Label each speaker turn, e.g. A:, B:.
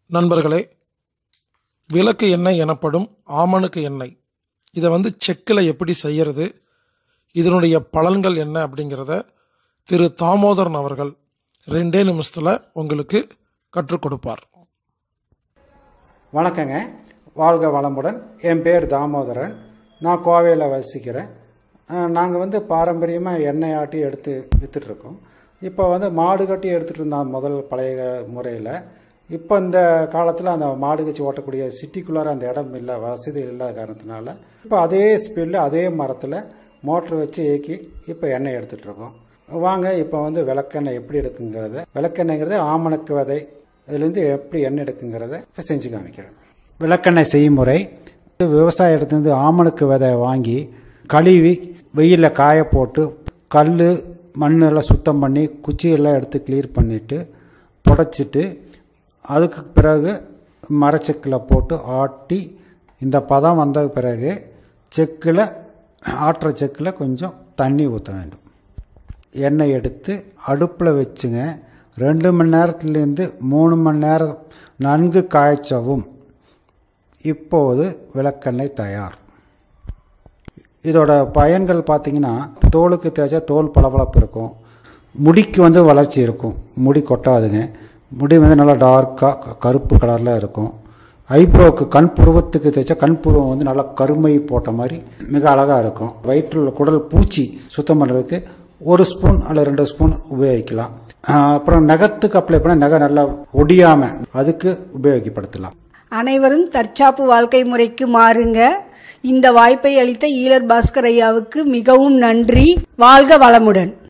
A: நண்பர்களே, விளக்கு எண்ணெய் எனப்படும் ஆமணக்கு எண்ணெய் இதை செக்கில் எப்படி செய்கிறது, இதனுடைய பலன்கள் என்ன அப்படிங்கிறத திரு தாமோதரன் அவர்கள் 2 நிமிஷத்தில் உங்களுக்கு கற்றுக் கொடுப்பார்.
B: வணக்கங்க, வாழ்க வளமுடன். என் பேர் தாமோதரன். நான் கோவையில் வசிக்கிறேன். நாங்கள் பாரம்பரியமாக எண்ணெய் ஆட்டி எடுத்து விற்றுட்ருக்கோம். இப்போ மாடு கட்டி எடுத்துகிட்டு இருந்தால் முதல் பழைய முறையில். இப்போ இந்த காலத்தில் அந்த மாடு கட்சி ஓட்டக்கூடிய சிட்டிக்குள்ளார அந்த இடம் இல்லை, வசதி இல்லாத காரணத்தினால இப்போ அதே ஸ்பீடில் அதே மரத்தில் மோட்ரு வச்சு இயக்கி இப்போ எண்ணெய் எடுத்துகிட்ருக்கோம். வாங்க இப்போ விளக்கெண்ணெய் எப்படி எடுக்குங்கிறத, விளக்கெண்ணெய்ங்கிறது ஆமணக்கு விதை, இதுலேருந்து எப்படி எண்ணெய் எடுக்குங்கிறத இப்போ செஞ்சு காமிக்கிறேன். விளக்கெண்ணெய் செய்முறை: விவசாய இடத்துலேருந்து ஆமணக்கு விதை வாங்கி கழுவி வெயிலில் காய போட்டு கல் மண்ணெல்லாம் சுத்தம் பண்ணி குச்சியெல்லாம் எடுத்து கிளீர் பண்ணிவிட்டு புடைச்சிட்டு அதுக்கு பிறகு மரச்செக்கில் போட்டு ஆட்டி இந்த பதம் வந்த பிறகு செக்கில் ஆட்டுற செக்கில் கொஞ்சம் தண்ணி ஊற்ற வேண்டும். எண்ணெய் எடுத்து அடுப்பில் வச்சுங்க. 2 மணி நேரத்துலேருந்து 3 மணி நேரம் நன்கு காய்ச்சவும். இப்போது விளக்கெண்ணெய் தயார். இதோட பயன்கள் பார்த்திங்கன்னா, தோலுக்கு தேய்ச்சா தோல் பளபளப்பு இருக்கும், முடிக்கு வளர்ச்சி இருக்கும், முடி கொட்டாதுங்க, முடி நல்லா டார்க்காக கருப்பு கலரில் இருக்கும். ஐப்ரோவுக்கு கண் புருவத்துக்கு தேய்ச்சா கண் புருவம் நல்லா கருமை போட்ட மாதிரி மிக அழகாக இருக்கும். வயிற்றில் உள்ள குடல் பூச்சி சுத்தம் பண்ணுறதுக்கு 1 ஸ்பூன் அல்லது 2 ஸ்பூன் உபயோகிக்கலாம். அப்புறம் நகத்துக்கு அப்ளை பண்ண நகை நல்லா ஒடியாமல் அதுக்கு உபயோகப்படுத்தலாம்.
C: அனைவரும் தற்சாப்பு வாழ்க்கை முறைக்கு மாறுங்க. இந்த வாய்ப்பை அளித்த ஈழர் பாஸ்கர் ஐயாவுக்கு மிகவும் நன்றி. வாழ்க வளமுடன்.